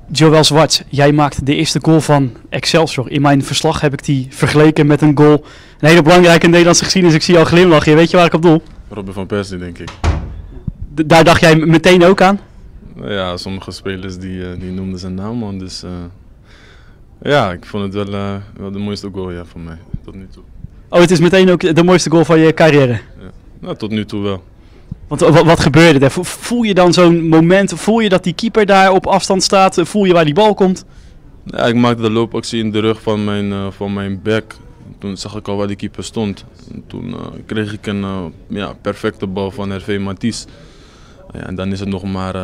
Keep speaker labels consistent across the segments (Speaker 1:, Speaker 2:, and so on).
Speaker 1: Joël Zwarts, jij maakt de eerste goal van Excelsior. In mijn verslag heb ik die vergeleken met een goal. Een hele belangrijke Nederlandse geschiedenis. Ik zie jou glimlachen. Weet je waar ik op doel?
Speaker 2: Robin van Persie, denk ik.
Speaker 1: Daar dacht jij meteen ook aan?
Speaker 2: Nou ja, sommige spelers die noemden zijn naam, man. Dus ja, ik vond het wel de mooiste goal van mij, tot nu toe.
Speaker 1: Oh, het is meteen ook de mooiste goal van je carrière?
Speaker 2: Ja. Nou, tot nu toe wel.
Speaker 1: Want wat gebeurde er? Voel je dan zo'n moment, voel je dat die keeper daar op afstand staat? Voel je waar die bal komt?
Speaker 2: Ja, ik maakte de loopactie in de rug van mijn back. Toen zag ik al waar die keeper stond. En toen kreeg ik een perfecte bal van Hervé Mathies. Ja, en dan is het nog maar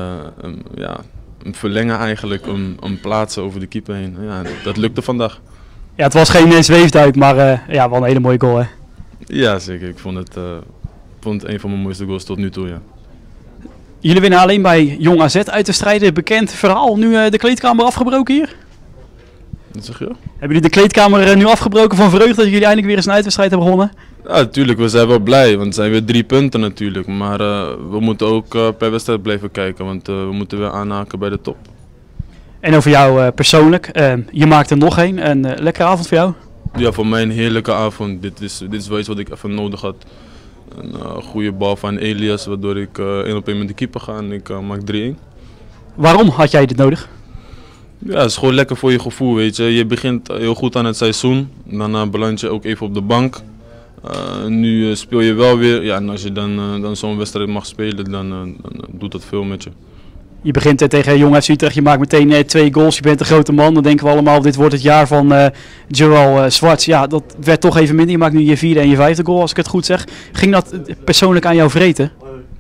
Speaker 2: een verlengen eigenlijk, een plaatsen over de keeper heen. Ja, dat lukte vandaag.
Speaker 1: Ja, het was geen zweefduik, maar ja, wel een hele mooie goal, hè?
Speaker 2: Ja, zeker. Ik vond het een van mijn mooiste goals tot nu toe, ja.
Speaker 1: Jullie winnen alleen bij Jong AZ uit de strijden. Bekend verhaal. Nu de kleedkamer afgebroken hier?
Speaker 2: Wat zeg je?
Speaker 1: Hebben jullie de kleedkamer nu afgebroken van vreugde dat jullie eindelijk weer eens een uitwedstrijd hebben gewonnen?
Speaker 2: Ja, natuurlijk. We zijn wel blij, want het zijn weer 3 punten natuurlijk. Maar we moeten ook per wedstrijd blijven kijken, want we moeten weer aanhaken bij de top.
Speaker 1: En over jou persoonlijk. Je maakt er nog een lekkere avond voor jou?
Speaker 2: Ja, voor mij een heerlijke avond. Dit is wel iets wat ik even nodig had. Een goede bal van Elias, waardoor ik 1-op-1 met de keeper ga en ik maak 3-1.
Speaker 1: Waarom had jij dit nodig?
Speaker 2: Ja, het is gewoon lekker voor je gevoel, weet je. Je begint heel goed aan het seizoen, daarna beland je ook even op de bank. Nu speel je wel weer, ja, en als je dan zo'n wedstrijd mag spelen, dan doet dat veel met je.
Speaker 1: Je begint tegen Jong FC Utrecht, je maakt meteen 2 goals, je bent een grote man. Dan denken we allemaal, dit wordt het jaar van Joël Zwarts. Ja, dat werd toch even minder. Je maakt nu je 4e en je 5e goal, als ik het goed zeg. Ging dat persoonlijk aan jou vreten?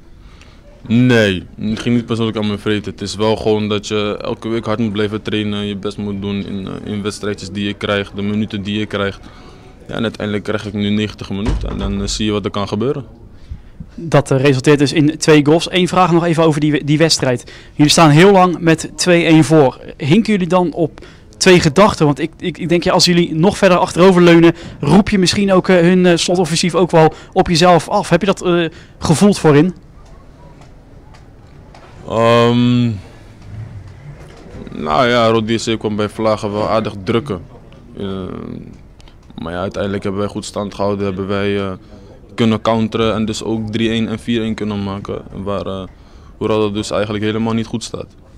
Speaker 2: Nee, het ging niet persoonlijk aan me vreten. Het is wel gewoon dat je elke week hard moet blijven trainen, je best moet doen in wedstrijdjes die je krijgt, de minuten die je krijgt. Ja, en uiteindelijk krijg ik nu 90 minuten en dan zie je wat er kan gebeuren.
Speaker 1: Dat resulteert dus in 2 goals. Eén vraag nog even over die wedstrijd. Jullie staan heel lang met 2-1 voor. Hinken jullie dan op 2 gedachten? Want ik denk, ja, als jullie nog verder achterover leunen, roep je misschien ook hun slotoffensief ook wel op jezelf af. Heb je dat gevoeld voorin?
Speaker 2: Nou ja, Rodier kwam bij Vlagen wel aardig drukken. Maar ja, uiteindelijk hebben wij goed stand gehouden, hebben wij kunnen counteren en dus ook 3-1 en 4-1 kunnen maken. Waar Roda dus eigenlijk helemaal niet goed staat.